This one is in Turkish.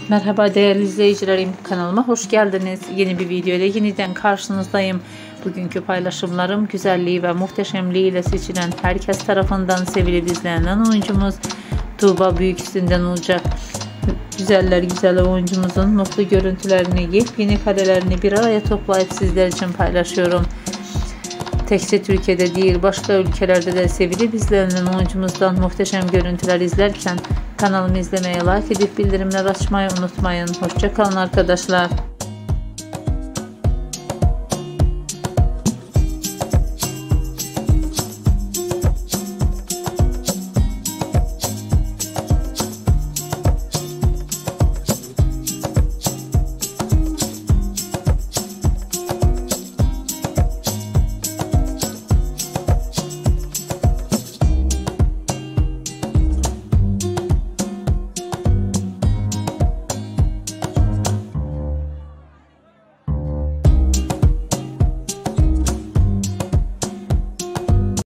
Merhaba değerli izleyicilerim, kanalıma hoş geldiniz. Yeni bir video ile yeniden karşınızdayım. Bugünkü paylaşımlarım güzelliği ve muhteşemliği ile seçilen, herkes tarafından sevilip izlenen oyuncumuz Tuğba Büyüküstün'den olacak. Güzeller güzel oyuncumuzun mutlu görüntülerini, yepyeni karelerini bir araya toplayıp sizler için paylaşıyorum. Tekçe Türkiye'de değil, başka ülkelerde de sevilip izlenen oyuncumuzdan muhteşem görüntüler izlerken kanalımı izlemeye, like edip bildirimler açmayı unutmayın. Hoşça kalın arkadaşlar.